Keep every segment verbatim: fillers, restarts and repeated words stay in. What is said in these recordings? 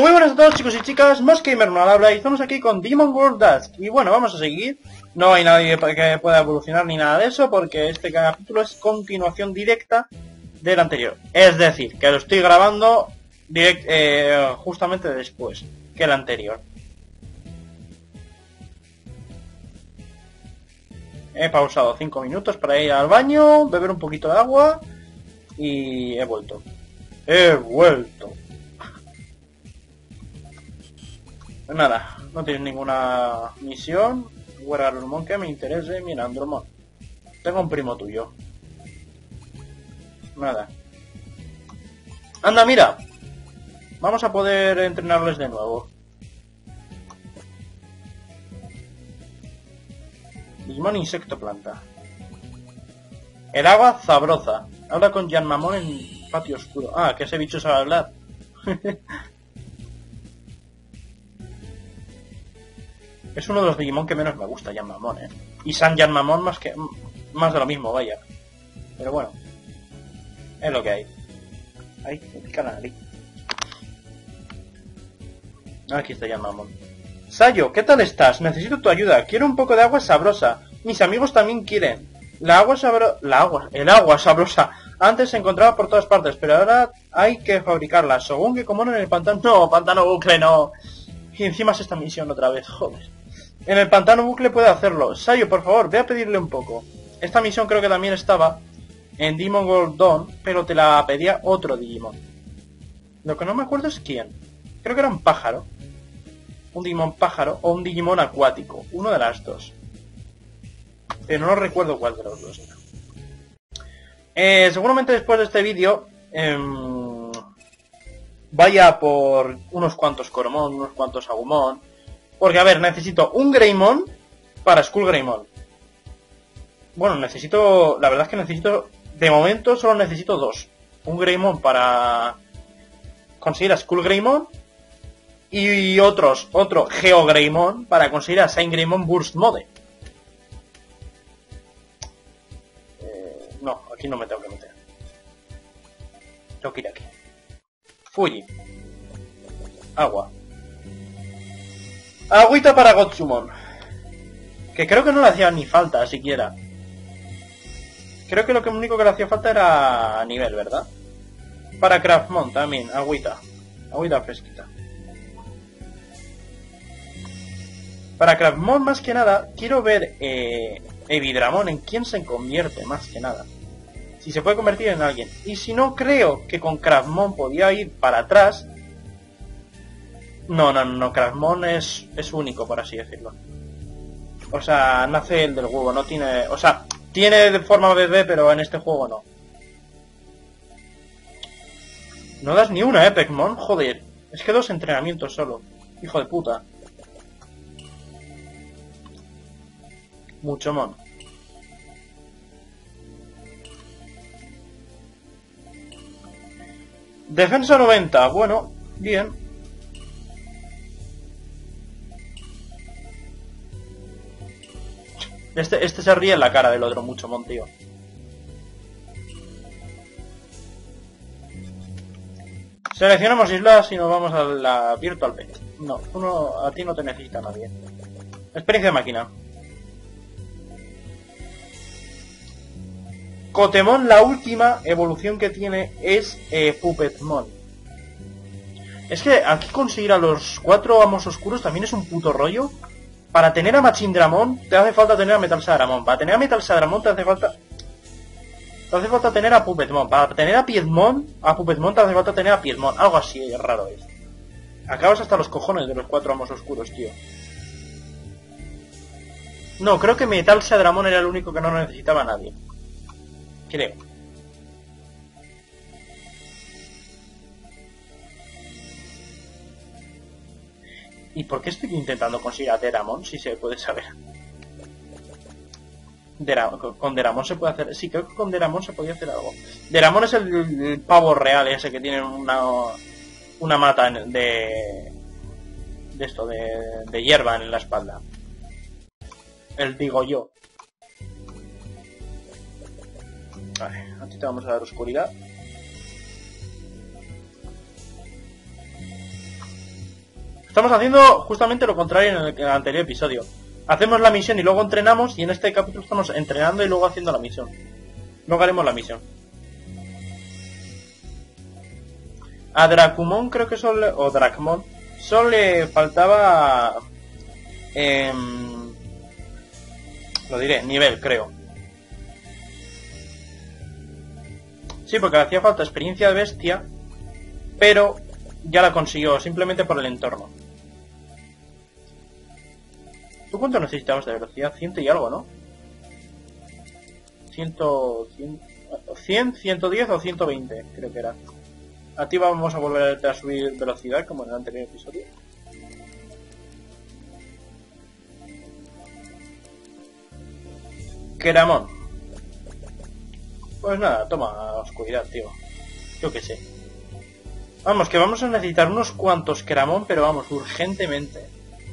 Muy buenas a todos, chicos y chicas, Mosgamer no habla y estamos aquí con Digimon World Dusk. Y bueno, vamos a seguir. No hay nadie que pueda evolucionar ni nada de eso, porque este capítulo es continuación directa del anterior. Es decir, que lo estoy grabando direct, eh, justamente después que el anterior. He pausado cinco minutos para ir al baño, beber un poquito de agua y he vuelto. He vuelto. Pues nada, no tienes ninguna misión. Guerrero que me interese. Mira, Andromon. Tengo un primo tuyo. Nada. Anda, mira. Vamos a poder entrenarles de nuevo. Digimon insecto planta. El agua sabrosa. Habla con Yanmamon en patio oscuro. Ah, que ese bicho sabe hablar. Es uno de los Digimon que menos me gusta, Yanmamon, eh. Y San Yanmamon más que más de lo mismo, vaya. Pero bueno. Es lo que hay. Ahí, me pica la nariz. Aquí está Yanmamon. Sayo, ¿qué tal estás? Necesito tu ayuda. Quiero un poco de agua sabrosa. Mis amigos también quieren. La agua sabrosa... La agua... El agua sabrosa. Antes se encontraba por todas partes, pero ahora hay que fabricarla. Según que como en el pantano... No, pantano bucle, no. Y encima es esta misión otra vez, joder. En el pantano bucle puede hacerlo. Sayo, por favor, ve a pedirle un poco. Esta misión creo que también estaba en Digimon World Dawn, pero te la pedía otro Digimon. Lo que no me acuerdo es quién. Creo que era un pájaro. Un Digimon pájaro o un Digimon acuático. Uno de las dos. Pero no recuerdo cuál de los dos era. Eh, seguramente después de este vídeo eh, vaya por unos cuantos Coromon, unos cuantos Agumon. Porque, a ver, necesito un Greymon para Skull Greymon. Bueno, necesito... La verdad es que necesito... De momento solo necesito dos. Un Greymon para conseguir a Skull Greymon. Y otros, otro Geo Greymon para conseguir a Saint Greymon Burst Mode. Eh, no, aquí no me tengo que meter. Tengo que ir aquí. Fuji. Agua. Agüita para Gotsumon. Que creo que no le hacía ni falta siquiera. Creo que lo único que le hacía falta era nivel, ¿verdad? Para Craftmon también, agüita. Agüita fresquita. Para Craftmon más que nada, quiero ver eh, Evidramon en quién se convierte más que nada. Si se puede convertir en alguien. Y si no, creo que con Craftmon podía ir para atrás. No, no, no, Craftmon es, es único, por así decirlo. O sea, nace el del huevo, no tiene... O sea, tiene de forma bebé, pero en este juego no. No das ni una, eh, Pekmon, joder. Es que dos entrenamientos solo. Hijo de puta. Mucho mon. Defensa noventa, bueno, bien. Este, este se ríe en la cara del otro mucho mon, tío. Seleccionamos islas y nos vamos a la Virtual Base. No, uno, a ti no te necesita nadie. Experiencia de máquina. Cotemon, la última evolución que tiene es eh, Puppetmon. Es que aquí conseguir a los cuatro amos oscuros también es un puto rollo. Para tener a Machindramon te hace falta tener a Metal Sadramon. Para tener a Metal Sadramon te hace falta... Te hace falta tener a Puppetmon. Para tener a Piedmon, a Puppetmon te hace falta tener a Piedmon. Algo así raro es. Acabas hasta los cojones de los cuatro amos oscuros, tío. No, creo que Metal Sadramon era el único que no necesitaba a nadie. Creo. ¿Y por qué estoy intentando conseguir a Deramon? Si se puede saber. Deramon, con Deramon se puede hacer... Sí, creo que con Deramon se podía hacer algo. Deramon es el, el pavo real ese que tiene una... Una mata de... De esto, de, de hierba en la espalda. El digo yo. Vale, a ti te vamos a dar oscuridad. Estamos haciendo justamente lo contrario en el, en el anterior episodio. Hacemos la misión y luego entrenamos, y en este capítulo estamos entrenando y luego haciendo la misión. Luego haremos la misión. A Dracumon creo que solo... o Dracmon, solo le faltaba... Eh, lo diré, nivel, creo. Sí, porque le hacía falta experiencia de bestia, pero ya la consiguió, simplemente por el entorno. ¿Tú cuánto necesitabas de velocidad? Ciento y algo, ¿no? Ciento... cien, ciento diez o ciento veinte, creo que era. A ti vamos a volver a subir velocidad, como en el anterior episodio. Keramon. Pues nada, toma oscuridad, tío. Yo qué sé. Vamos, que vamos a necesitar unos cuantos Keramon, pero vamos, urgentemente.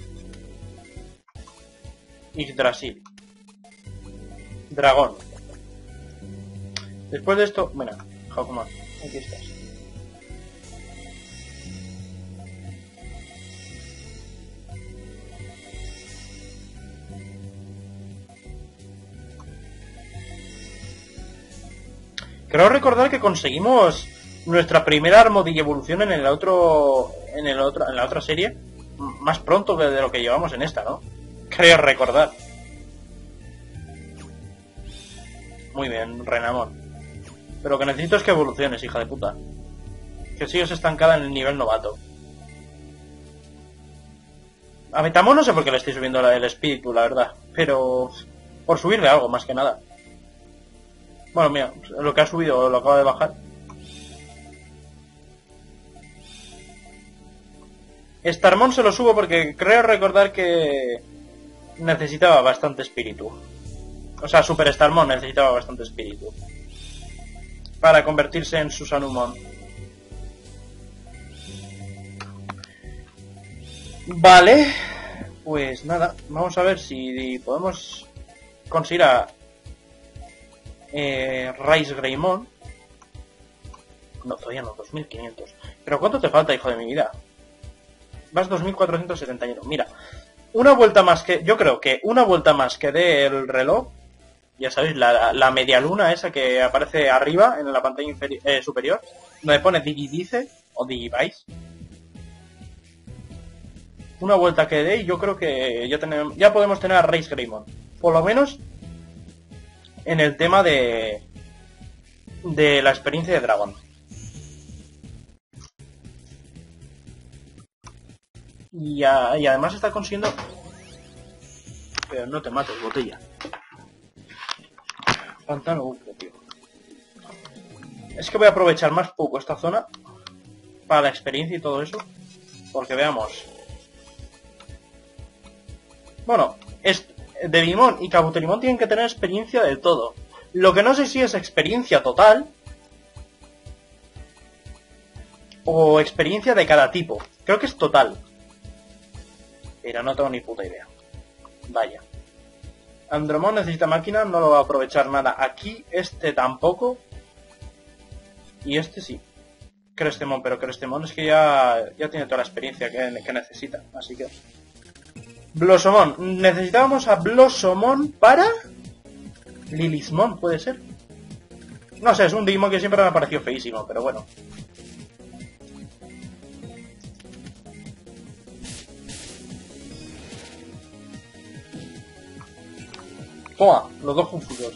Yggdrasil. Dragón. Después de esto... Bueno, Hakuman, aquí estás. Creo recordar que conseguimos nuestra primera armadilla evolución en el otro, en el otro, en la otra serie más pronto de, de lo que llevamos en esta, ¿no? Creo recordar. Muy bien, Renamon. Pero lo que necesito es que evoluciones, hija de puta. Que sigues estancada en el nivel novato. A Metamon no sé por qué le estoy subiendo el espíritu, la verdad. Pero por subirle algo, más que nada. Bueno, mira, lo que ha subido lo acaba de bajar. Starmon se lo subo porque creo recordar que necesitaba bastante espíritu. O sea, Super Starmon necesitaba bastante espíritu para convertirse en Susanumon. Vale, pues nada, vamos a ver si podemos conseguir a eh, Rice Greymon. No, todavía no, dos mil quinientos. Pero ¿cuánto te falta, hijo de mi vida? Vas dos mil cuatrocientos setenta y uno. Mira, una vuelta más que... Yo creo que una vuelta más que dé el reloj. Ya sabéis, la, la media luna esa que aparece arriba en la pantalla eh, superior, donde pone Digivice o Digivice. Una vuelta que dé y yo creo que ya tenemos, ya podemos tener a Rice Greymon. Por lo menos en el tema de de la experiencia de dragón. Y, a, y además está consiguiendo... Pero no te mates, botella. Pantano bucle, tío. Es que voy a aprovechar más poco esta zona para la experiencia y todo eso. Porque veamos. Bueno, es, Devimon y Kabuterimon tienen que tener experiencia de todo. Lo que no sé si es experiencia total o experiencia de cada tipo. Creo que es total. Pero no tengo ni puta idea. Vaya. Andromon necesita máquina, no lo va a aprovechar nada. Aquí este tampoco. Y este sí. Crestemon, pero Crestemon es que ya, ya tiene toda la experiencia que, que necesita. Así que... Blossomon. Necesitábamos a Blossomon para... Lilismon, puede ser. No sé, es un Digimon que siempre me ha parecido feísimo, pero bueno. Toma, los dos confusos.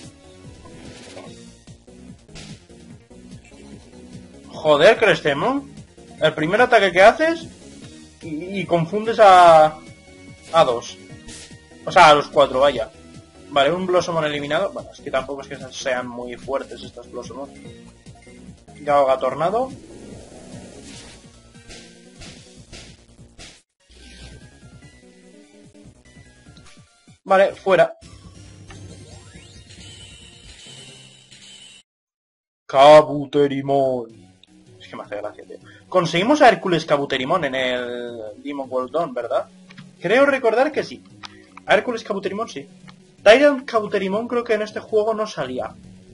Joder, Crestemon. El primer ataque que haces y, y confundes a... a dos. O sea, a los cuatro, vaya. Vale, un Blossomon eliminado. Bueno, es que tampoco es que sean muy fuertes estos Blossomon. Gaoga Tornado. Vale, fuera. Kabuterimon. Es que me hace gracia, tío. Conseguimos a Hércules Kabuterimon en el Demon World Dawn, ¿verdad? Creo recordar que sí. A Hércules Kabuterimon sí. Tyrant Kabuterimon creo que en este juego no salía.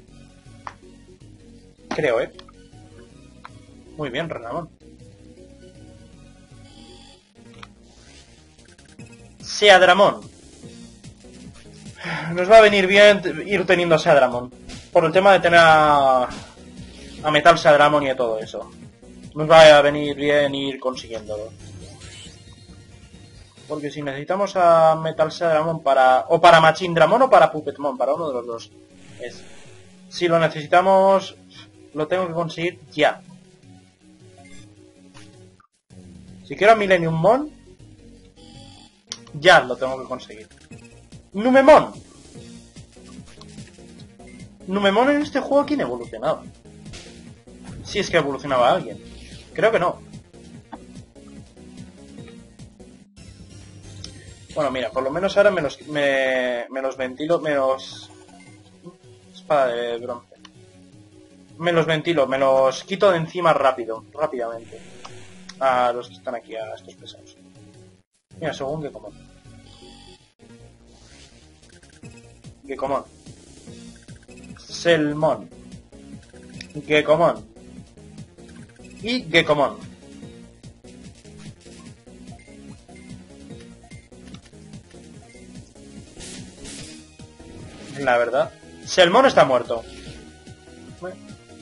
Creo, ¿eh? Muy bien, Renamon. Seadramon. Nos va a venir bien ir teniendo a Seadramon. Por el tema de tener a, a Metal Seadramon y de todo eso. Nos va a venir bien ir consiguiéndolo. Porque si necesitamos a Metal Seadramon para... O para Machindramon o para Puppetmon, para uno de los dos. Es. Si lo necesitamos, lo tengo que conseguir ya. Si quiero a Millennium Mon, ya lo tengo que conseguir. Numemon. Numemon en este juego, ¿quién evolucionaba? Si es que evolucionaba alguien. Creo que no. Bueno, mira, por lo menos ahora me los, me, me los ventilo, me los... Espada de bronce. Me los ventilo, me los quito de encima rápido, rápidamente. A los que están aquí, a estos pesados. Mira, según Gekomon. Gekomon. Selmon. Gekomon. Y Gekomon. La verdad. Selmon está muerto. Bueno.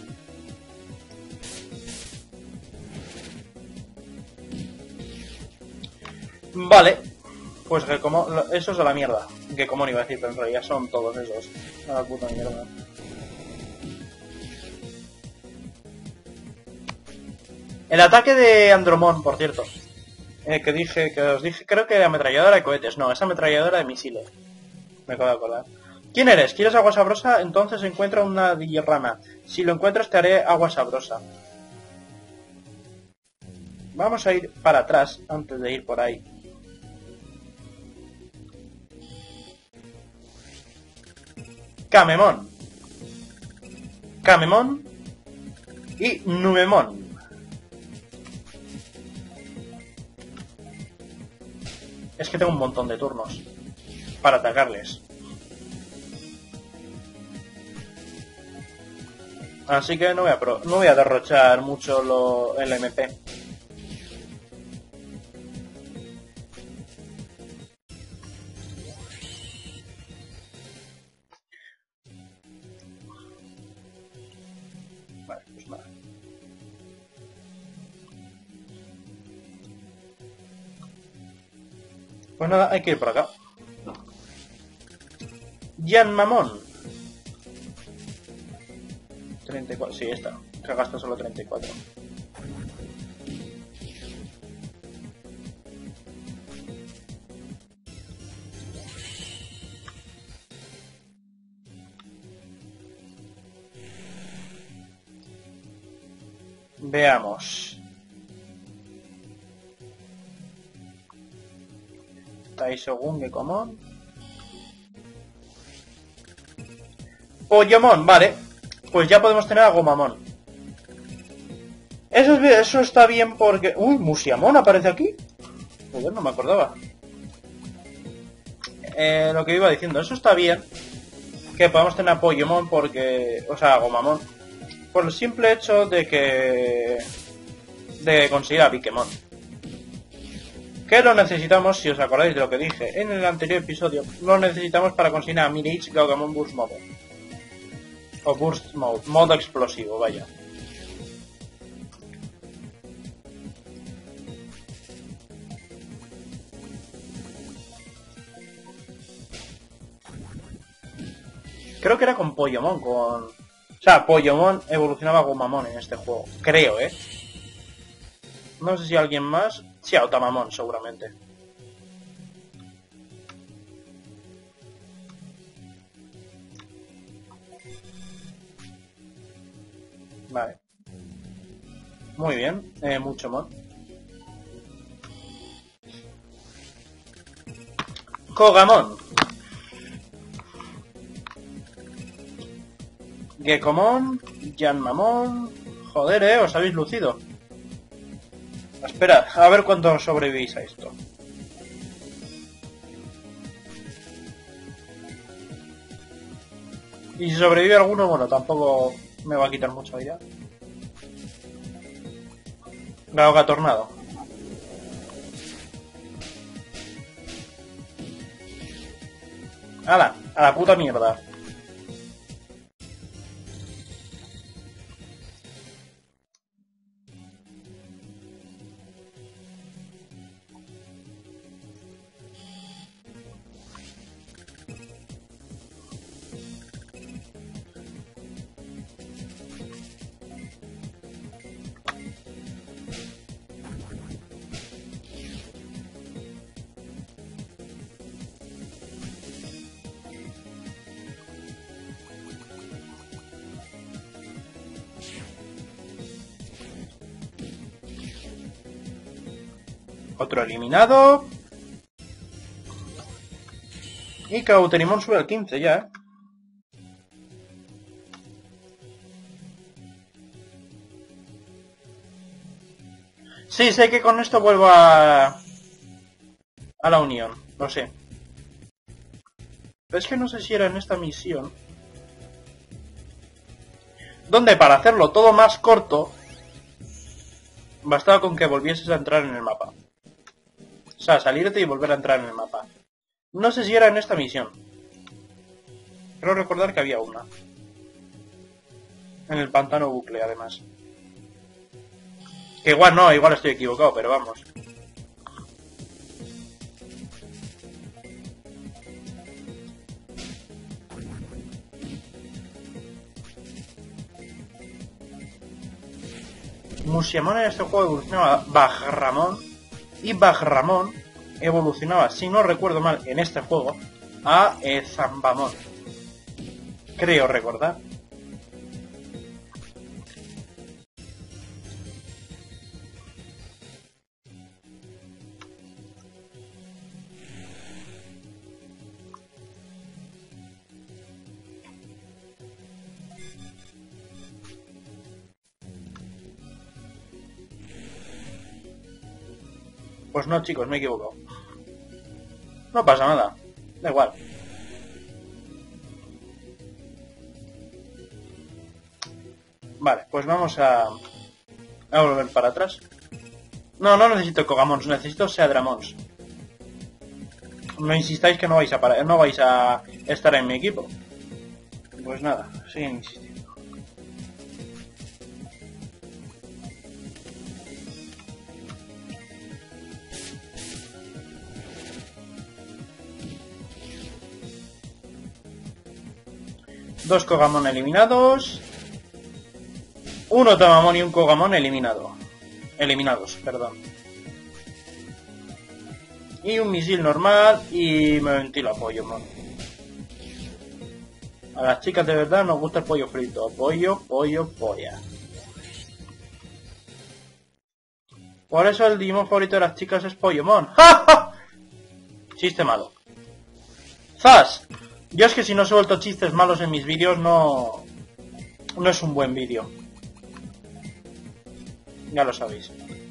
Vale. Pues Gekomon... Esos a la mierda. Gekomon iba a decir, pero en realidad son todos esos. A la puta mierda. El ataque de Andromon, por cierto. Eh, que dije, que os dije, creo que ametralladora de cohetes. No, es ametralladora de misiles. Me acabo de acordar. ¿Quién eres? ¿Quieres agua sabrosa? Entonces encuentra una Digirana. Si lo encuentras te haré agua sabrosa. Vamos a ir para atrás antes de ir por ahí. Kamemon. Kamemon. Y Numemon. Es que tengo un montón de turnos para atacarles. Así que no voy a, pro no voy a derrochar mucho lo el M P. Vale, pues nada. Pues nada, hay que ir por acá. Yanmamon. treinta y cuatro, sí, esta. Se gasta solo treinta y cuatro. Veamos. Taisogun Gekomon. Poyomon, vale. Pues ya podemos tener a Gomamon. Eso, es, eso está bien porque... Uy, Musiamon aparece aquí. Joder, no me acordaba. Eh, lo que iba diciendo, eso está bien. Que podamos tener a Poyomon porque... O sea, a Gomamon. Por el simple hecho de que... De conseguir a Bikemon. Que lo necesitamos, si os acordáis de lo que dije en el anterior episodio. Lo necesitamos para conseguir a Mirage Gaugamon Burst Mode. O Burst Mode, modo explosivo, vaya. Creo que era con Poyomon, con... O sea, Poyomon evolucionaba a Gomamon en este juego. Creo, ¿eh? No sé si alguien más... Sí, a Otamamon, seguramente. Vale. Muy bien. Eh, mucho mod. Kogamon. Gekomon. Yanmamon. Joder, eh, os habéis lucido. Espera, a ver cuánto sobrevivís a esto. Y si sobrevive alguno, bueno, tampoco me va a quitar mucha vida. Gaoga Tornado. ¡Hala! A la puta mierda. Otro eliminado. Y Cauterimon sube al quince ya, ¿eh? Sí, sé que con esto vuelvo a... a la Unión, lo sé. Pero es que no sé si era en esta misión donde para hacerlo todo más corto bastaba con que volvieses a entrar en el mapa. O sea, salirte y volver a entrar en el mapa. No sé si era en esta misión. Creo recordar que había una. En el pantano bucle, además. Que igual no, igual estoy equivocado, pero vamos. Musiamon en este juego evolucionaba a Bajramon. Y Bajramon evolucionaba, si no recuerdo mal, en este juego, a eh, Zambamon. Creo recordar. Pues no, chicos, me he equivocado. No pasa nada. Da igual. Vale, pues vamos a... a volver para atrás. No, no necesito Kogamons, necesito Seadramons. No insistáis que no vais a parar, no vais a estar en mi equipo. Pues nada, siguen insistiendo. Dos Kogamon eliminados. Uno Tamamon y un Kogamon eliminado. Eliminados, perdón. Y un misil normal y me ventilo a Pollomon. A las chicas de verdad nos gusta el pollo frito. Pollo, pollo, polla. Por eso el Digimon favorito de las chicas es Pollomon. ¡Ja, ja! Chiste malo. ¡Zas! Yo es que si no suelto chistes malos en mis vídeos no... no es un buen vídeo. Ya lo sabéis.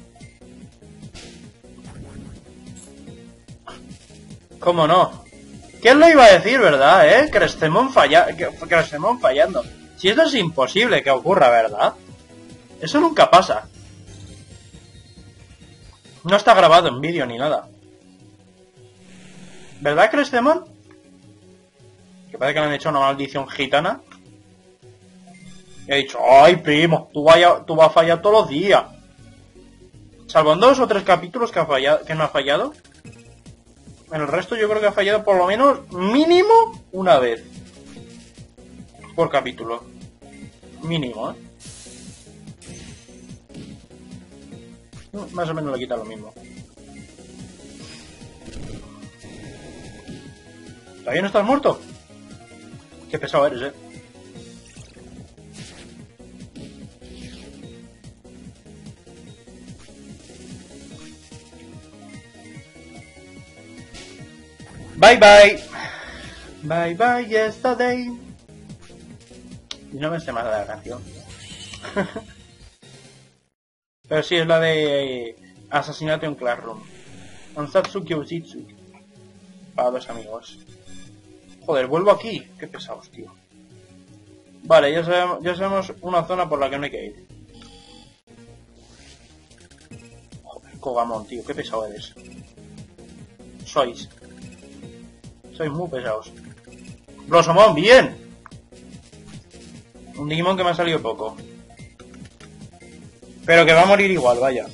¿Cómo no? ¿Quién lo iba a decir, verdad, eh? Crescemon falla... Crescemon fallando. Si esto es imposible que ocurra, ¿verdad? Eso nunca pasa. No está grabado en vídeo ni nada. ¿Verdad, Crescemon? Que parece que le han hecho una maldición gitana. Y ha dicho, ay, primo, tú, vaya, tú vas a fallar todos los días. Salvo en dos o tres capítulos que, ha fallado, que no ha fallado. En el resto yo creo que ha fallado por lo menos mínimo una vez. Por capítulo. Mínimo, ¿eh? Más o menos le quita lo mismo. ¿Todavía no estás muerto? Qué pesado eres, eh. Bye bye. Bye bye yesterday. Y no me sé más de la canción. Pero sí es la de Asesinato en Classroom. Ansatsuki Ushitsuki. Para los amigos. Joder, vuelvo aquí. Qué pesados, tío. Vale, ya sabemos, ya sabemos una zona por la que no hay que ir. Joder, Kogamon, tío, qué pesado eres. Sois. Sois muy pesados. Blossomon, bien. Un Digimon que me ha salido poco. Pero que va a morir igual, vaya.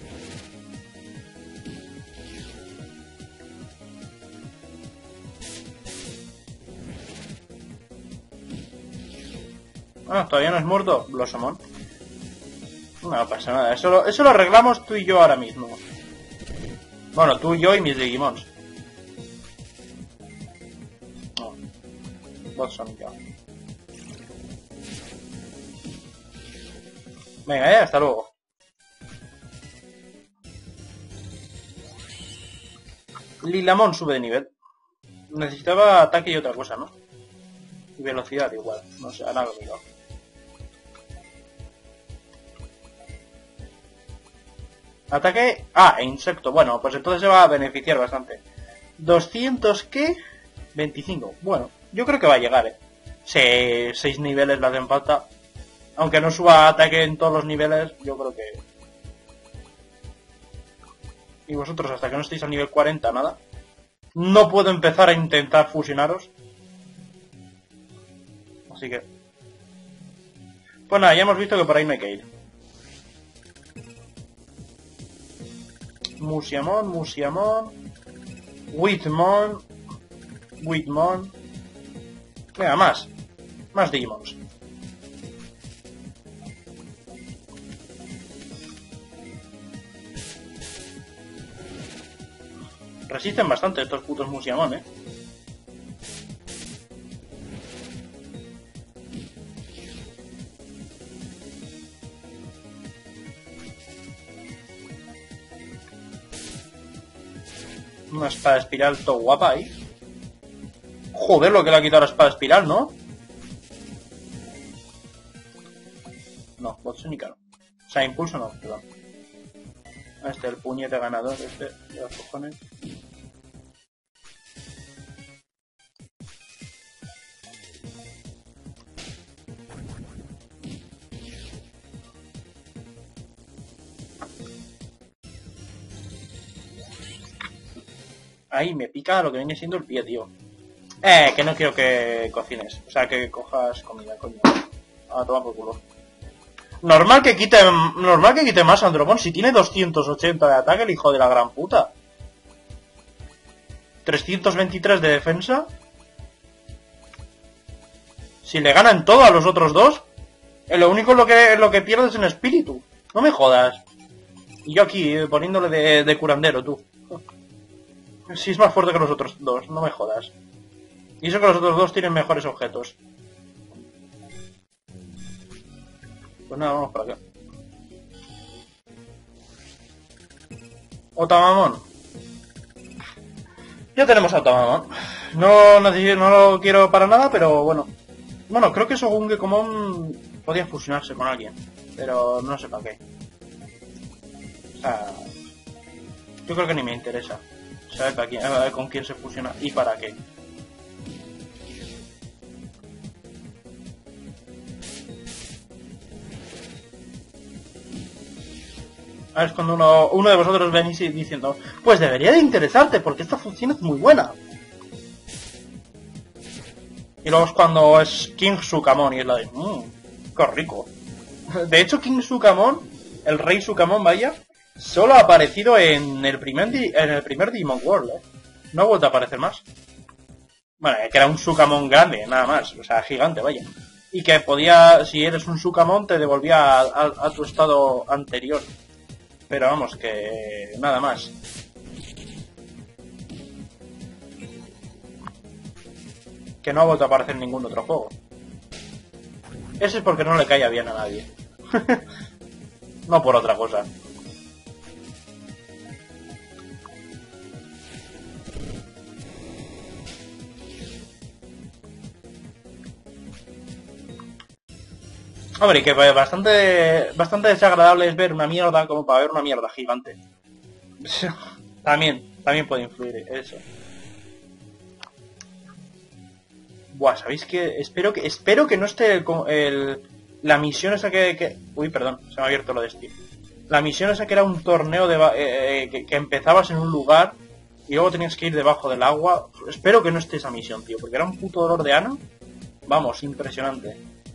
Ah, todavía no es muerto Blossomon. No pasa nada, eso lo, eso lo arreglamos tú y yo ahora mismo. Bueno, tú, yo y mis Digimons. No. Blossomon ya. Venga, ya, hasta luego. Lilamon sube de nivel. Necesitaba ataque y otra cosa, ¿no? Y velocidad igual. No sé, ahora lo miro. Ataque... Ah, e insecto. Bueno, pues entonces se va a beneficiar bastante. ¿doscientos qué? veinticinco. Bueno, yo creo que va a llegar, ¿eh? Sí, seis niveles le hacen falta. Aunque no suba ataque en todos los niveles, yo creo que... Y vosotros, hasta que no estéis al nivel cuarenta, nada. No puedo empezar a intentar fusionaros. Así que... Pues nada, ya hemos visto que por ahí no hay que ir. Musiamon, Musiamon, Whitmon, Whitmon. Venga, más. Más Digimons. Resisten bastante estos putos Musiamon, eh. Una espada espiral todo guapa ahí. Joder, lo que le ha quitado la espada espiral, ¿no? No, Botsonica no. O sea, impulso no, perdón. Este, el puñete ganador, este, de los cojones. Ahí me pica lo que viene siendo el pie, tío. Eh, que no quiero que cocines. O sea, que cojas comida, coño. A tomar por culo. Normal que quite, normal que quite más Andromon si tiene doscientos ochenta de ataque, el hijo de la gran puta. trescientos veintitrés de defensa. Si le ganan todo a los otros dos, eh, lo único lo que, lo que pierdes es en espíritu. No me jodas. Y yo aquí, eh, poniéndole de, de curandero, tú. Si es más fuerte que los otros dos, no me jodas. Y eso que los otros dos tienen mejores objetos. Pues nada, vamos para acá. Otamamon. Ya tenemos a Otamamon. No, necesito, no lo quiero para nada, pero bueno. Bueno, creo que Shogun Gekomon podía fusionarse con alguien. Pero no sé para qué. O sea... Yo creo que ni me interesa. Saber para quién, a ver con quién se fusiona y para qué. A ver, es cuando uno, uno de vosotros venís diciendo, pues debería de interesarte porque esta función es muy buena. Y luego es cuando es King Sukamon y es la de, mmm, qué rico. De hecho, King Sukamon, el rey Sukamon, vaya, solo ha aparecido en el primer, en el primer Digimon World, ¿eh? No ha vuelto a aparecer más. Bueno, que era un Sukamon grande, nada más, o sea, gigante, vaya. Y que podía, si eres un Sukamon, te devolvía a, a, a tu estado anterior. Pero vamos, que nada más. Que no ha vuelto a aparecer en ningún otro juego. Ese es porque no le caía bien a nadie. No por otra cosa. Hombre, que bastante bastante desagradable es ver una mierda como para ver una mierda gigante. También, también puede influir eso. Buah, ¿sabéis qué? Espero que espero que no esté el, el la misión esa que, que... Uy, perdón, se me ha abierto lo de Steam. La misión esa que era un torneo de... Eh, que, que empezabas en un lugar y luego tenías que ir debajo del agua. Espero que no esté esa misión, tío, porque era un puto dolor de ano. Vamos, impresionante.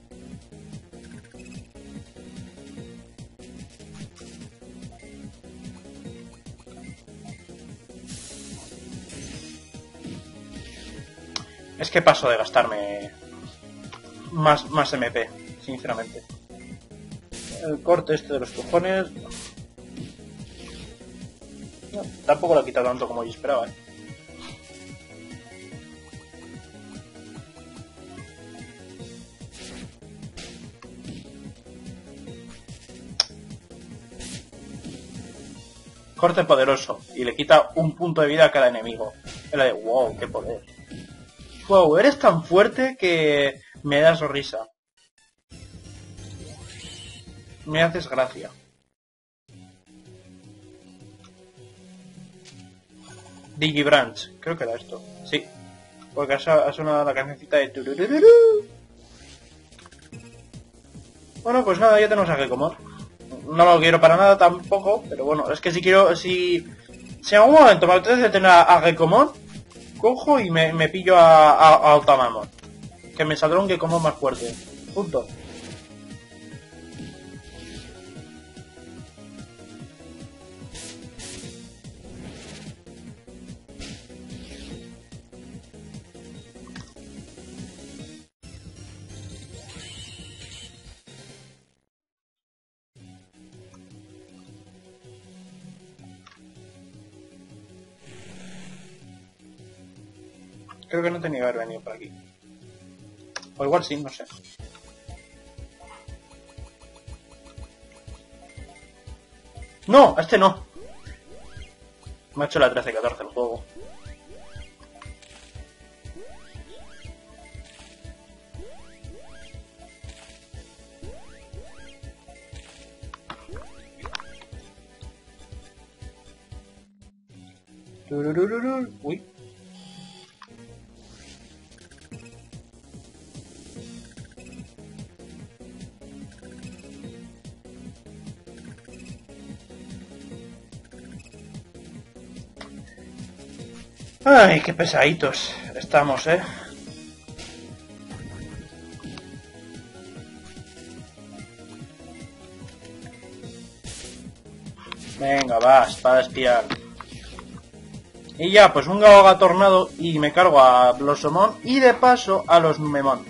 Es que paso de gastarme más, más M P, sinceramente. El corte este de los cojones... No, tampoco lo ha quitado tanto como yo esperaba, ¿eh? Corte poderoso, y le quita un punto de vida a cada enemigo. Era de, wow, qué poder. Wow, eres tan fuerte que me das risa. Me haces gracia. Digibranch, creo que era esto. Sí, porque ha sonado la cancioncita de tururururu. Bueno, pues nada, ya tenemos a Gekomon. No lo quiero para nada tampoco, pero bueno, es que si quiero, si... Si en algún momento me apetece tener a, a Gekomon, cojo y me, me pillo a, a, a Otamamon. Que me saldrá un Gekomon más fuerte. Punto. Creo que no tenía que haber venido por aquí. O igual sí, no sé. ¡No! Este no. Me ha hecho la trece catorce el juego. Uy. Ay, qué pesaditos estamos, ¿eh? Venga, va, espada espiar. Y ya, pues un Gaoga Tornado y me cargo a Blossomon y de paso a los Numemon.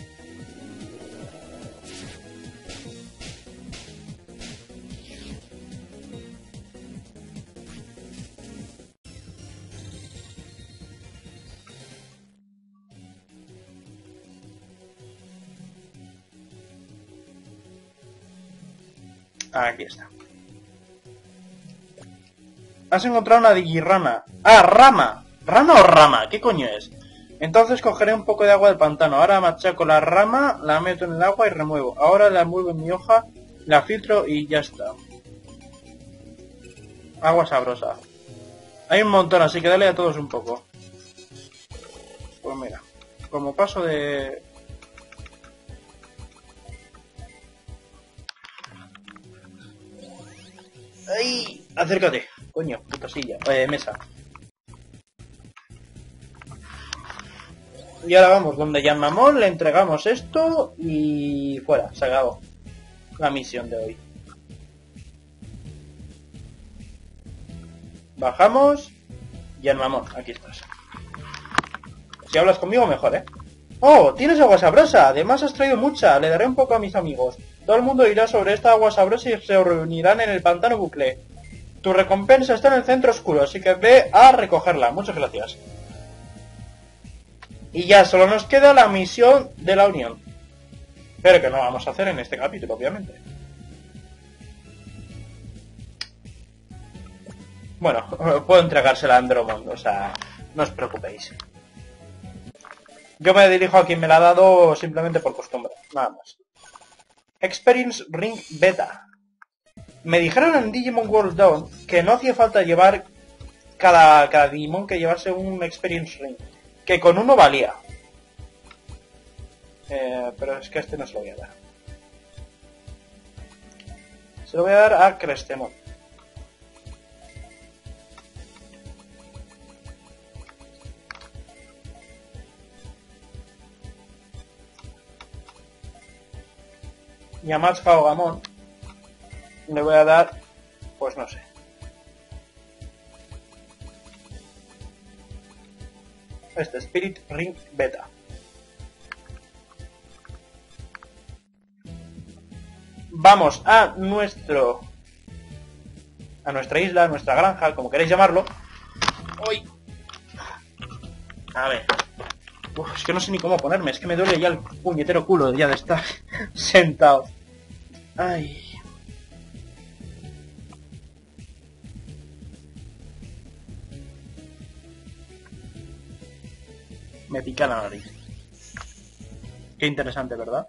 Aquí está. Has encontrado una Digirana. ¡Ah, rama! ¿Rana o rama? ¿Qué coño es? Entonces cogeré un poco de agua del pantano. Ahora machaco la rama, la meto en el agua y remuevo. Ahora la envuelvo en mi hoja, la filtro y ya está. Agua sabrosa. Hay un montón, así que dale a todos un poco. Pues mira, como paso de... ¡Ay! Acércate. Coño, puta silla. Eh, mesa. Y ahora vamos donde Yanmamon, le entregamos esto y fuera, se acabó la misión de hoy. Bajamos. Yanmamon, aquí estás. Si hablas conmigo mejor, ¿eh? ¡Oh! Tienes agua sabrosa. Además has traído mucha. Le daré un poco a mis amigos. Todo el mundo irá sobre esta agua sabrosa y se reunirán en el pantano bucle. Tu recompensa está en el centro oscuro, así que ve a recogerla. Muchas gracias. Y ya solo nos queda la misión de la unión. Pero que no vamos a hacer en este capítulo, obviamente. Bueno, puedo entregársela a Andromon, o sea, no os preocupéis. Yo me dirijo a quien me la ha dado simplemente por costumbre, nada más. Experience Ring Beta. Me dijeron en Digimon World Dawn que no hacía falta llevar cada, cada Digimon que llevarse un Experience Ring. Que con uno valía. Eh, pero es que a este no se lo voy a dar. Se lo voy a dar a Crestemon. Y a Max Gamon le voy a dar, pues no sé. Este Spirit Ring Beta. Vamos a nuestro... a nuestra isla, a nuestra granja, como queréis llamarlo. ¡Uy! A ver. Uf, es que no sé ni cómo ponerme, es que me duele ya el puñetero culo ya de estar sentado. Ay. Me pica la nariz. Qué interesante, ¿verdad?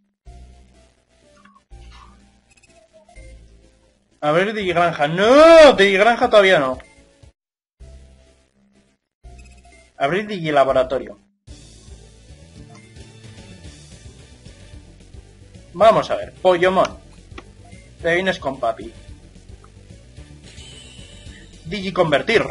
A ver, Digigranja. ¡No! Digigranja todavía no. Abrir Digilaboratorio. Vamos a ver. Pollomon. Te vienes con papi. Digiconvertir.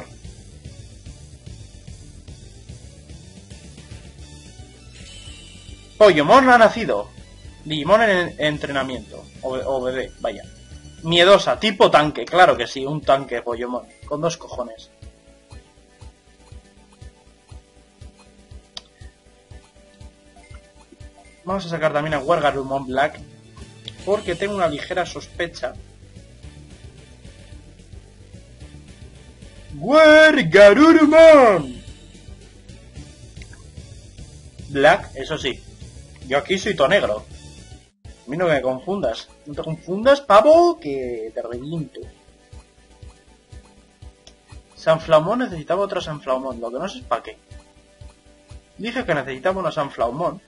Pollomon ha nacido. Digimon en entrenamiento. O, o bebé, vaya. Miedosa, tipo tanque, claro que sí, un tanque Pollomon. Con dos cojones. Vamos a sacar también a Wargarurumon Black. Porque tengo una ligera sospecha. Wargarurumon Black, eso sí. Yo aquí soy to negro. A mí no me confundas. No te confundas, pavo, que te reviento. Sunflaumon, necesitaba otra Sunflaumon. Lo que no sé es para qué. Dije que necesitaba una Sunflaumon.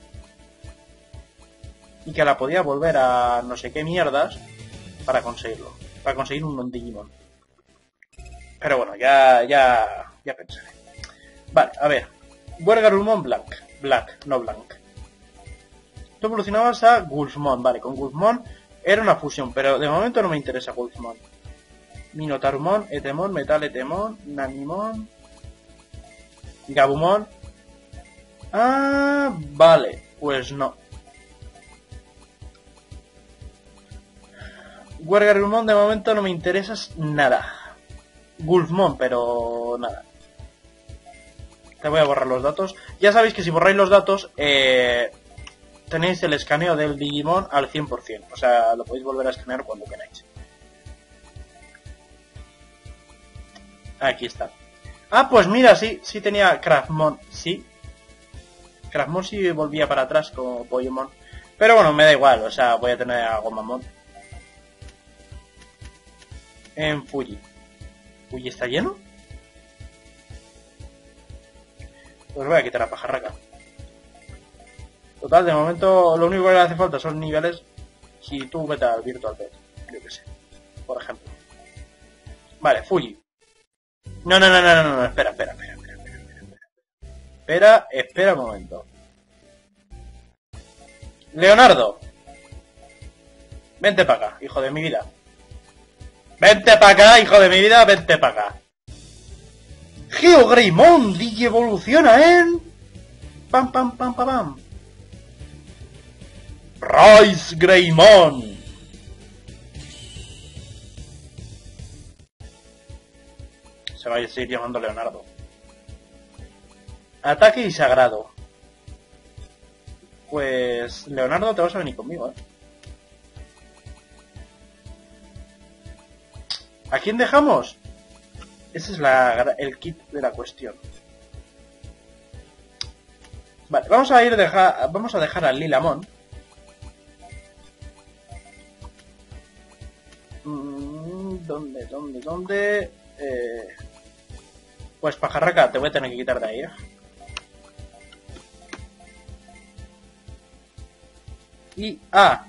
Y que la podía volver a no sé qué mierdas para conseguirlo. Para conseguir un Digimon. Pero bueno, ya, ya, ya pensaré. Vale, a ver. Wargarurumon Black. Black, no Blanc. Tú evolucionabas a Gulfmon, vale, con Gulfmon era una fusión, pero de momento no me interesa Gulfmon. Minotaurumon, Etemon, Metal Etemon, Nanimon, Gabumon. Ah, vale, pues no. Wargarurumon de momento no me interesa nada. Gulfmon, pero nada. Te voy a borrar los datos. Ya sabéis que si borráis los datos, eh... tenéis el escaneo del Digimon al cien por cien. O sea, lo podéis volver a escanear cuando queráis. Aquí está. Ah, pues mira, sí, sí tenía Craftmon, sí. Craftmon sí volvía para atrás como Pollomon. Pero bueno, me da igual, o sea, voy a tener a Gomamon. En Fuji. ¿Fuji está lleno? Pues voy a quitar a Pajarraca. Total, de momento lo único que le hace falta son niveles. Si tú vete al Virtual Pet, yo que sé, por ejemplo. Vale, Fuji. No, no, no, no, no, no, espera, espera, espera, espera, espera, espera. Espera, espera un momento. Leonardo. Vente para acá, hijo de mi vida. Vente para acá, hijo de mi vida, vente para acá. GeoGreymon digievoluciona en... Pam, pam, pam, pam, pam. Rise Greymon. Se va a seguir llamando Leonardo. Ataque y sagrado. Pues... Leonardo, te vas a venir conmigo, ¿eh? ¿A quién dejamos? Ese es la, el kit de la cuestión. Vale, vamos a ir dejar, vamos a dejar al Lilamon. ¿Dónde, dónde, dónde? Eh... Pues Pajarraca, te voy a tener que quitar de ahí, ¿eh? Y ah,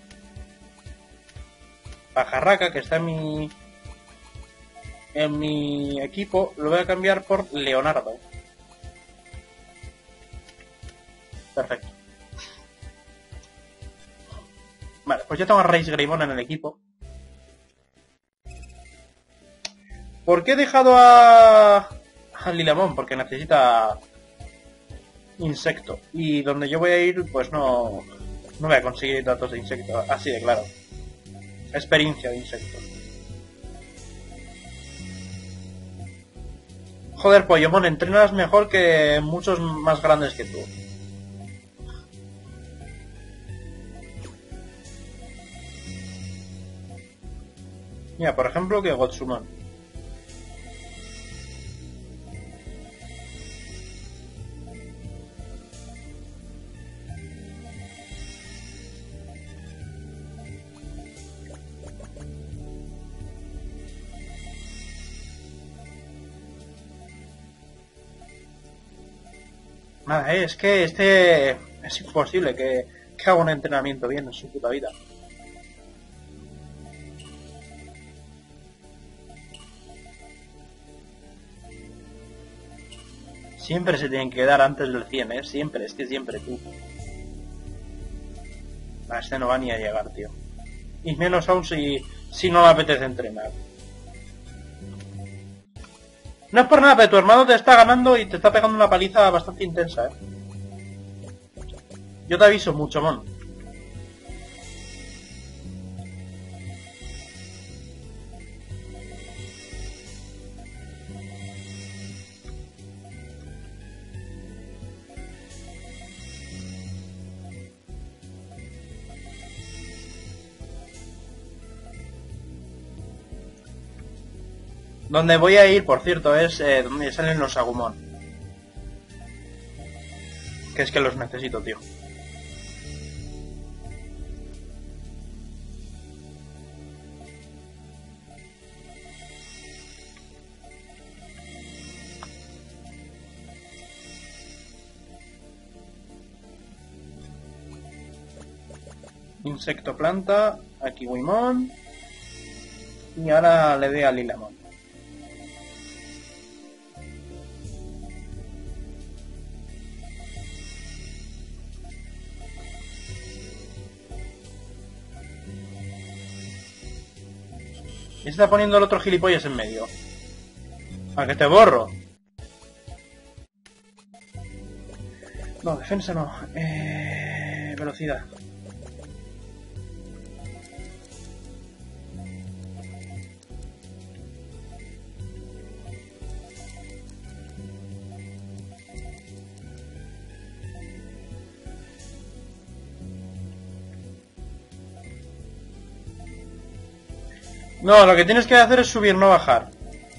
Pajarraca, que está en mi en mi equipo, lo voy a cambiar por Leonardo. Perfecto. Vale, pues ya tengo a Rise Greymon en el equipo. ¿Por qué he dejado a, a Lilamon? Porque necesita insecto. Y donde yo voy a ir, pues no, No voy a conseguir datos de insectos, así de claro. Experiencia de insectos. Joder, Pokémon, entrenas mejor que muchos más grandes que tú. Mira, por ejemplo, que Gotsumon. Nada, eh, es que este es imposible que, que haga un entrenamiento bien en su puta vida. Siempre se tienen que dar antes del cien, eh, siempre, es que siempre tú. A este no va ni a llegar, tío. Y menos aún si, si no le apetece entrenar. No es por nada, pero tu hermano te está ganando y te está pegando una paliza bastante intensa, eh. Yo te aviso mucho, mon. Donde voy a ir, por cierto, es eh, donde salen los Agumon. Que es que los necesito, tío. Insecto planta, aquí Wimon. Y ahora le doy a Lilamon. Y se está poniendo el otro gilipollas en medio. ¿A que te borro? No, defensa no. Eh... Velocidad. No, lo que tienes que hacer es subir, no bajar.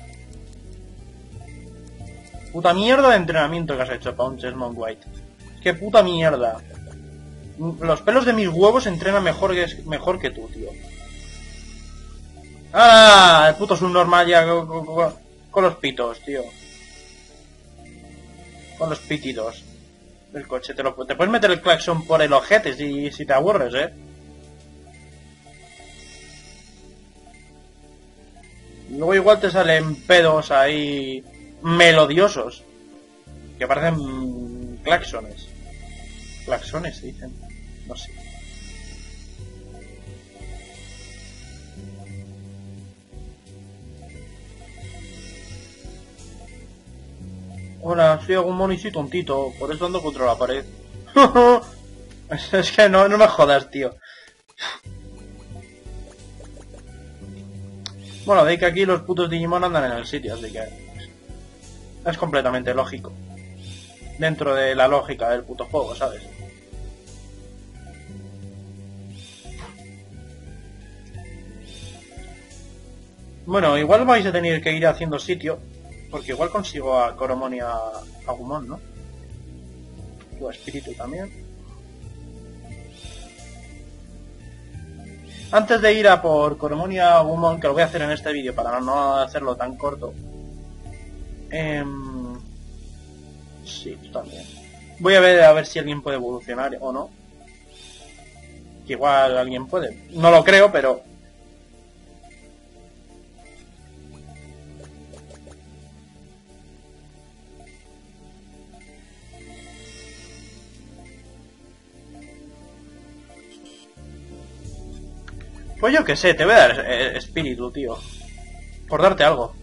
Puta mierda de entrenamiento que has hecho para un Chessmon White. Qué puta mierda. Los pelos de mis huevos entrenan mejor que, mejor que tú, tío. ¡Ah! El puto subnormal ya con, con, con los pitos, tío. Con los pitidos del coche. Te, lo, te puedes meter el claxon por el ojete si, si te aburres, eh. Luego igual te salen pedos ahí melodiosos que parecen claxones. Claxones se dicen. No sé. Hola, soy Agumon y soy tontito, por eso ando contra la pared. Es que no, no me jodas, tío. Bueno, veis que aquí los putos Digimon andan en el sitio, así que es completamente lógico. Dentro de la lógica del puto juego, ¿sabes? Bueno, igual vais a tener que ir haciendo sitio, porque igual consigo a Coromon y a Agumon, ¿no? O a Espíritu también. Antes de ir a por Coromon y a Agumon, que lo voy a hacer en este vídeo para no hacerlo tan corto. Eh... Sí, también. Voy a ver a ver si alguien puede evolucionar o no. Que igual alguien puede. No lo creo, pero... Pues yo qué sé, te voy a dar eh, espíritu, tío. Por darte algo.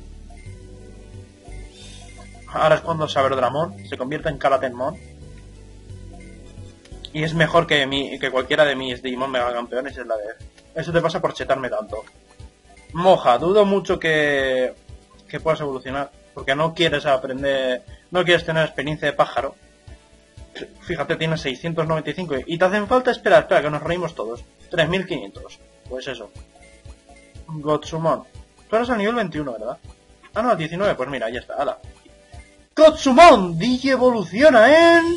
Ahora es cuando Saberdramon se convierte en Kalatenmon. Y es mejor que mi, que cualquiera de mis Digimon Mega Campeones, es la de... Eso te pasa por chetarme tanto. Moja, dudo mucho que, que puedas evolucionar, porque no quieres aprender, no quieres tener experiencia de pájaro. Fíjate, tienes seiscientos noventa y cinco y te hacen falta, espera, espera, que nos reímos todos. tres mil quinientos. Pues eso. Gotsumon. Tú eres al nivel veintiuno, ¿verdad? Ah, no, al diecinueve, pues mira, ya está, ala. Gotsumon, Digi evoluciona en...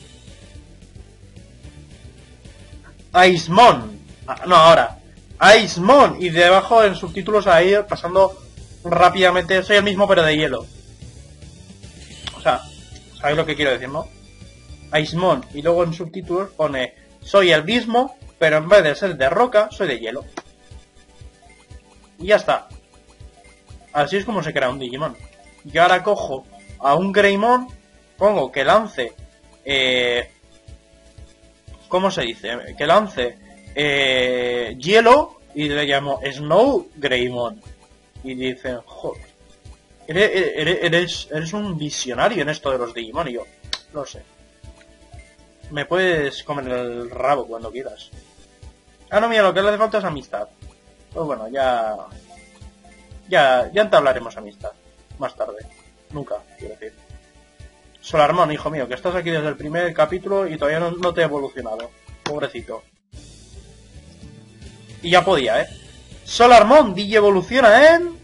Icemon. Ah, no, ahora. Icemon. Y debajo en subtítulos ahí pasando rápidamente. Soy el mismo pero de hielo. O sea, ¿sabéis lo que quiero decir, no? Icemon. Y luego en subtítulos pone soy el mismo, pero en vez de ser de roca, soy de hielo. Y ya está. Así es como se crea un Digimon. Yo ahora cojo a un Greymon, pongo que lance... Eh, ¿Cómo se dice? Que lance eh, hielo y le llamo Snow Greymon. Y dicen, joder, eres, eres, eres un visionario en esto de los Digimon. Y yo, lo sé. Me puedes comer el rabo cuando quieras. Ah, no, mira, lo que le hace falta es amistad. Pues bueno, ya... Ya, ya entablaremos amistad. Más tarde. Nunca, quiero decir. Solarmon, hijo mío, que estás aquí desde el primer capítulo y todavía no, no te he evolucionado. Pobrecito. Y ya podía, ¿eh? Solarmon, Digi evoluciona en...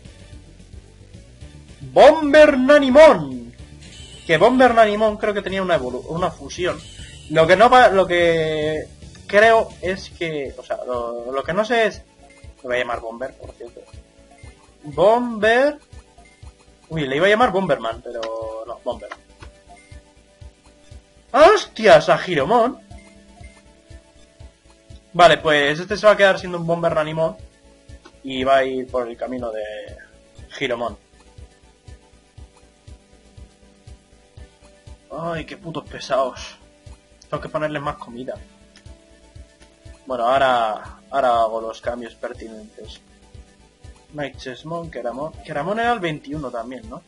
Bomber Nanimon. Que Bomber Nanimon creo que tenía una evolu una fusión. Lo que no va... Lo que... Creo es que... O sea, lo, lo que no sé es... Me voy a llamar Bomber, por cierto. Bomber... Uy, le iba a llamar Bomberman, pero... No, Bomber. ¡Hostias! A Giromon. Vale, pues este se va a quedar siendo un Bomber Nanimon. Y va a ir por el camino de Giromon. Ay, qué putos pesados. Tengo que ponerles más comida. Bueno, ahora, ahora hago los cambios pertinentes. Night Chessmon, Keramon. Keramon era el veintiuno también, ¿no?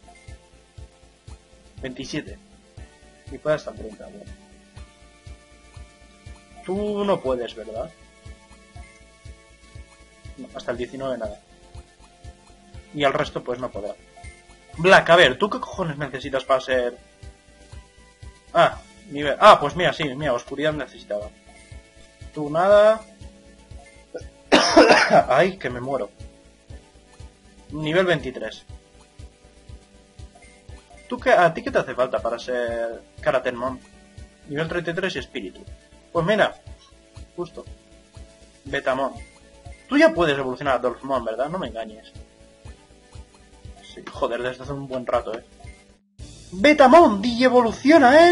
veintisiete. Y puede hasta el treinta, ¿no? Tú no puedes, ¿verdad? No, hasta el diecinueve nada. Y al resto pues no podrá. Black, a ver, ¿tú qué cojones necesitas para ser...? Ah, nivel... Ah, pues mira, sí, mira, oscuridad necesitaba. Tú nada... Ay, que me muero. Nivel veintitrés. ¿Tú qué, ¿A ti qué te hace falta para ser Karatenmon? Nivel treinta y tres y espíritu. Pues mira, justo. Betamon. Tú ya puedes evolucionar a Dolphmon, ¿verdad? No me engañes. Sí, joder, desde hace un buen rato, ¿eh? Betamon Digi evoluciona en...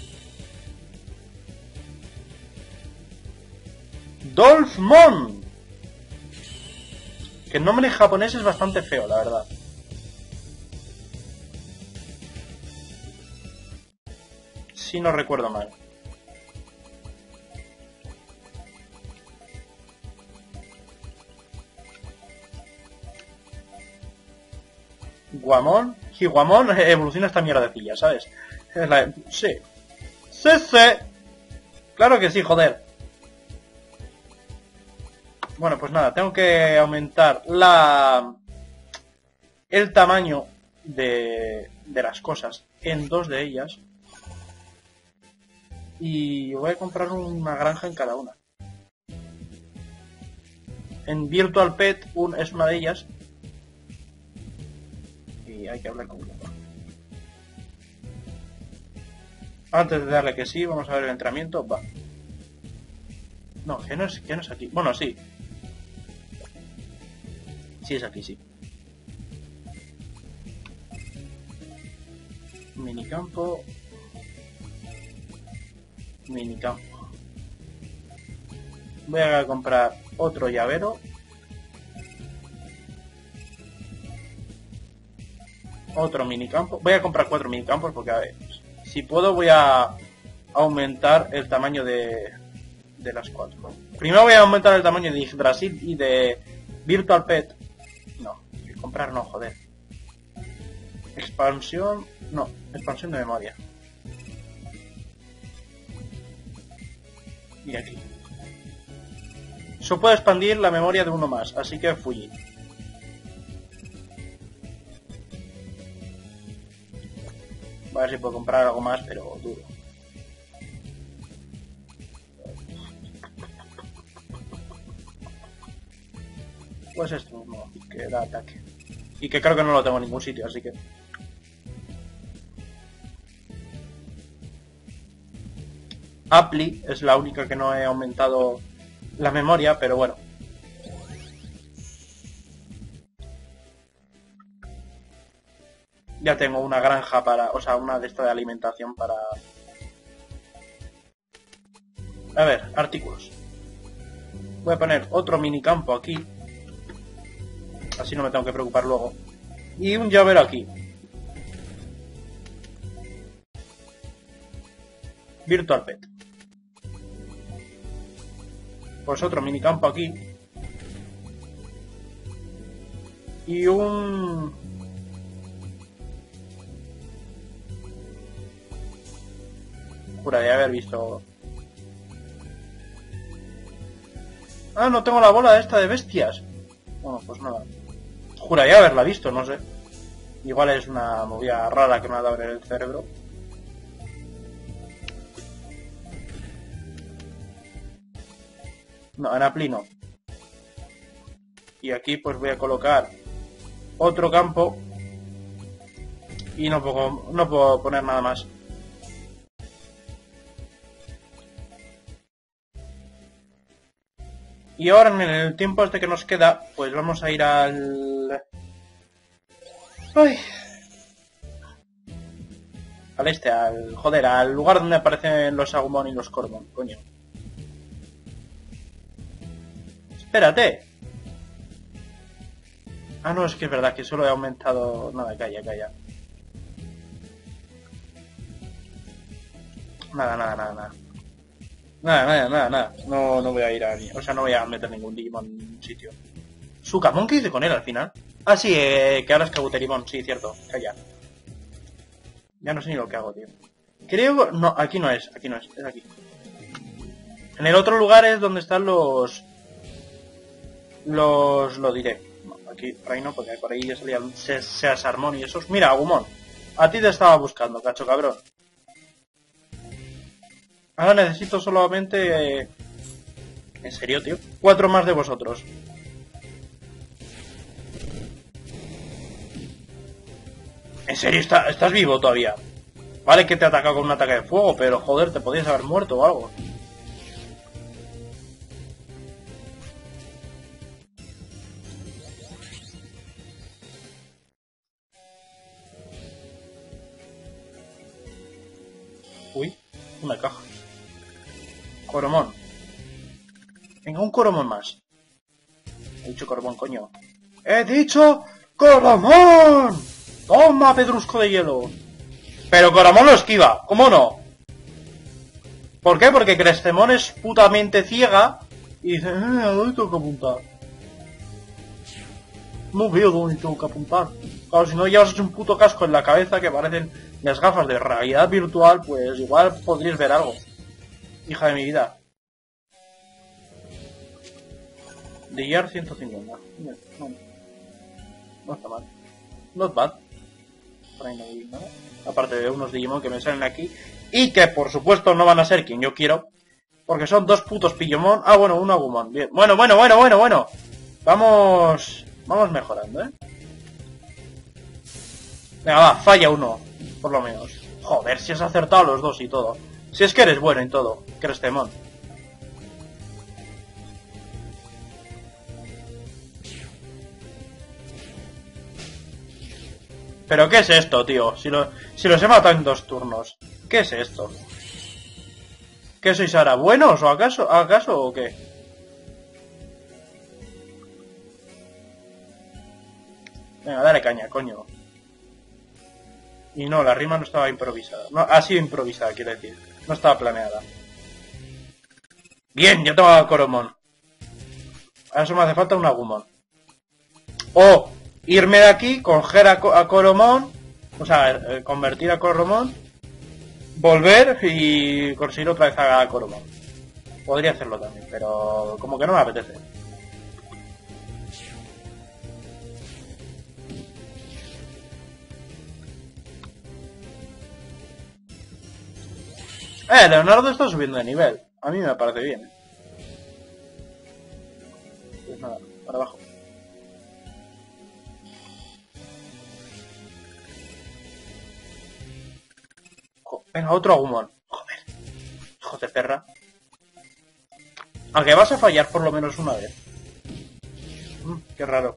Dolphmon. Que el nombre en japonés es bastante feo, la verdad. Si no recuerdo mal. Guamon. Higuamon evoluciona esta mierdecilla, ¿sabes? Es la... Sí. Sí, sí. Claro que sí, joder. Bueno, pues nada, tengo que aumentar la... el tamaño de, de las cosas en dos de ellas. Y voy a comprar una granja en cada una. En Virtual Pet un, es una de ellas. Y hay que hablar con ella. Antes de darle que sí, vamos a ver el entrenamiento. Va. No, que no es, que no es aquí. Bueno, sí. Sí es aquí, sí. Minicampo. Minicampo. Voy a comprar otro llavero. Otro minicampo. Voy a comprar cuatro minicampos porque, a ver, si puedo voy a aumentar el tamaño de, de las cuatro. Primero voy a aumentar el tamaño de Yggdrasil y de Virtual Pet. No, comprar no, joder. Expansión... No, expansión de memoria. Y aquí. Eso puede expandir la memoria de uno más, así que Fuji. A ver si puedo comprar algo más, pero duro. Pues esto mismo, que da ataque. Y que creo que no lo tengo en ningún sitio, así que... Appli es la única que no he aumentado la memoria, pero bueno. Ya tengo una granja para... O sea, una de esta de alimentación para... A ver, artículos. Voy a poner otro minicampo aquí. Así no me tengo que preocupar luego. Y un llavero aquí. Virtual Pet. Pues otro minicampo aquí. Y un... Juraría haber visto... Ah, no tengo la bola esta de bestias. Bueno, pues nada. Juraría haberla visto, no sé. Igual es una movida rara que me ha dado en el cerebro. No, en Appli no. Y aquí pues voy a colocar otro campo. Y no puedo, no puedo poner nada más. Y ahora en el tiempo este que nos queda, pues vamos a ir al... Ay. Al este, al... Joder, al lugar donde aparecen los Agumon y los Coromon, coño. Espérate. Ah, no, es que es verdad que solo he aumentado... Nada, calla, calla. Nada, nada, nada, nada. Nada, nada, nada, nada. No, no voy a ir a... O sea, no voy a meter ningún Digimon en ningún sitio. ¿Sukamon qué hice con él al final? Ah, sí, eh, que ahora es Kabuterimon. Sí, cierto. Calla. Ya no sé ni lo que hago, tío. Creo... No, aquí no es. Aquí no es. Es aquí. En el otro lugar es donde están los... Los... Lo diré. No, aquí, por ahí no, porque por ahí ya salían Seasarmon y esos. Mira, Agumon. A ti te estaba buscando, cacho cabrón. Ahora necesito solamente... Eh... ¿En serio, tío? Cuatro más de vosotros. ¿En serio? ¿Está, ¿Estás vivo todavía? Vale que te ha atacado con un ataque de fuego, pero joder, te podías haber muerto o algo. Uy, una caja. Coromon. Venga, un Coromon más. He dicho Coromon, coño. ¡He dicho Coromon! ¡Toma, pedrusco de hielo! Pero Coromon lo esquiva, ¿cómo no? ¿Por qué? Porque Crestemon es putamente ciega y dice, eh, ¿a dónde tengo que apuntar? No veo dónde tengo que apuntar. Claro, si no llevas hecho un puto casco en la cabeza que parecen las gafas de realidad virtual, pues igual podrías ver algo. Hija de mi vida. De Year ciento cincuenta. No, no, no está mal. Not bad. Por ahí no hay nada. Aparte de unos Digimon que me salen aquí. Y que por supuesto no van a ser quien yo quiero. Porque son dos putos Pillomon. Ah, bueno, un Agumon. Bien. Bueno, bueno, bueno, bueno, bueno. Vamos... Vamos mejorando, ¿eh? Venga, va, falla uno. Por lo menos. Joder, si has acertado los dos y todo. Si es que eres bueno en todo. Crestemon. ¿Pero qué es esto, tío? Si, lo, si los he matado en dos turnos. ¿Qué es esto? ¿Qué sois ahora? ¿Buenos o acaso, acaso o qué? Venga, dale caña, coño. Y no, la rima no estaba improvisada. No, ha sido improvisada, quiero decir. No estaba planeada. Bien, ya tengo a Coromon. A eso me hace falta un Agumon. O irme de aquí, coger a, a Coromon. O sea, eh, convertir a Coromon. Volver y conseguir otra vez a Coromon. Podría hacerlo también, pero como que no me apetece. Eh, Leonardo está subiendo de nivel. A mí me parece bien. Pues nada, para abajo. Venga, otro Agumon. Joder. Hijo de perra. Aunque vas a fallar por lo menos una vez. Mm, qué raro.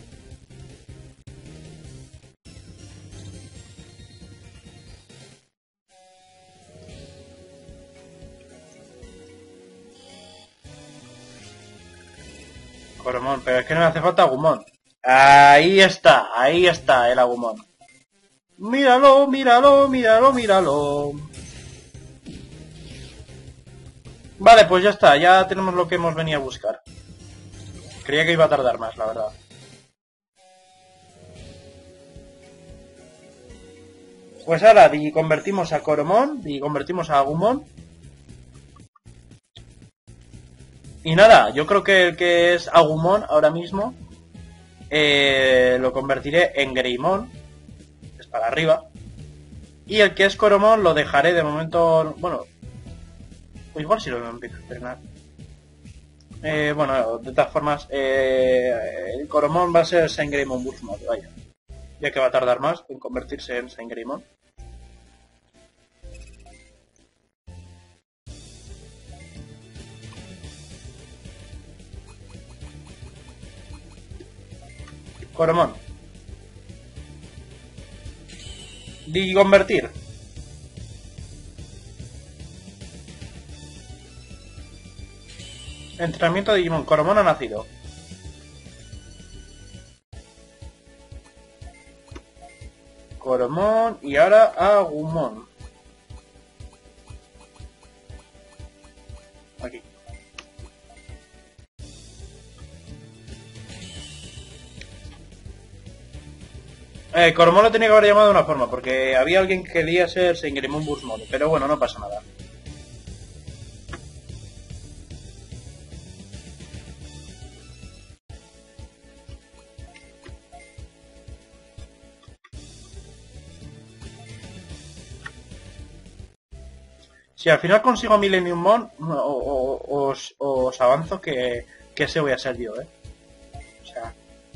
Coromon, pero es que no me hace falta Agumon. Ahí está, ahí está el Agumon. Míralo, míralo, míralo, míralo. Vale, pues ya está, ya tenemos lo que hemos venido a buscar. Creía que iba a tardar más, la verdad. Pues ahora convertimos a Coromon y convertimos a Agumon. Y nada, yo creo que el que es Agumon ahora mismo eh, lo convertiré en Greymon, es para arriba. Y el que es Coromon lo dejaré de momento, bueno, pues igual si lo empiezo a entrenar. Eh, bueno, de todas formas, eh, el Coromon va a ser Greymon Burst Mode, vaya. Ya que va a tardar más en convertirse en Greymon. Coromon. Di convertir. Entrenamiento de Digimon. Coromon ha nacido. Coromon y ahora Agumon. Aquí. Eh, Coromon lo tenía que haber llamado de una forma, porque había alguien que quería ser Greymon Burst Mode, pero bueno, no pasa nada. Si al final consigo Millennium Mon, os, os avanzo que, que ese voy a ser yo, ¿eh? O sea...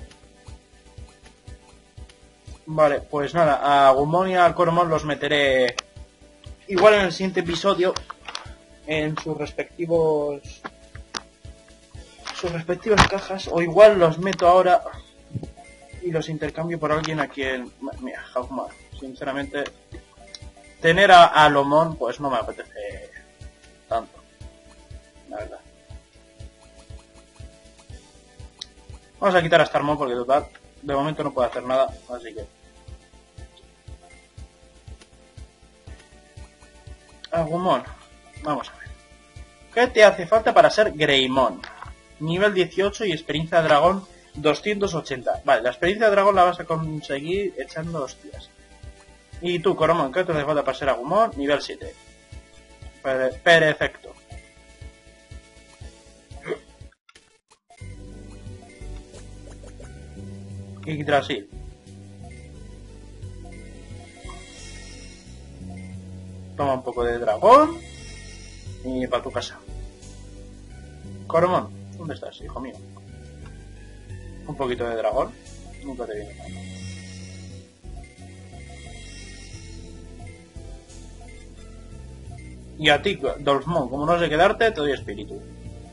Vale, pues nada, a Agumon y a Coromon los meteré igual en el siguiente episodio en sus respectivos sus respectivas cajas, o igual los meto ahora y los intercambio por alguien a quien... Mira, Jauma, sinceramente, tener a, a Lomon pues no me apetece tanto, la verdad. Vamos a quitar a Starmon porque total, de momento no puedo hacer nada, así que... Agumon, vamos a ver. ¿Qué te hace falta para ser Greymon? Nivel dieciocho y experiencia de dragón doscientos ochenta. Vale, la experiencia de dragón la vas a conseguir echando hostias. Y tú, Coromon, ¿qué te hace falta para ser Agumon? Nivel siete. Pere perfecto. Yggdrasil. Toma un poco de dragón y para tu casa. Coromon, ¿dónde estás, hijo mío? Un poquito de dragón, nunca te viene mal. Y a ti, Dolphmon, como no sé quedarte, te doy espíritu.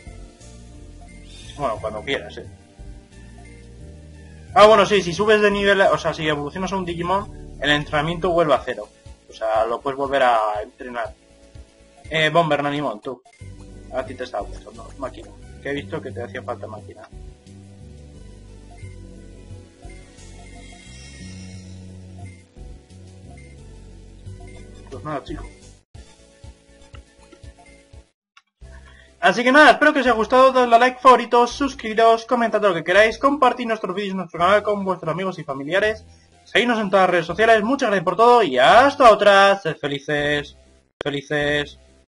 Bueno, cuando quieras, eh. Ah, bueno, sí, si subes de nivel, o sea, si evolucionas a un Digimon, el entrenamiento vuelve a cero. O sea, lo puedes volver a entrenar. Eh, Bomber Nanimon, tú. A ti te estaba gustando, máquina. Que he visto que te hacía falta máquina. Pues nada, chico. Así que nada, espero que os haya gustado, dadle a like, favoritos, suscribiros, comentad lo que queráis, compartid nuestros vídeos en nuestro canal con vuestros amigos y familiares, seguidnos en todas las redes sociales, muchas gracias por todo y hasta otra, sed felices, felices.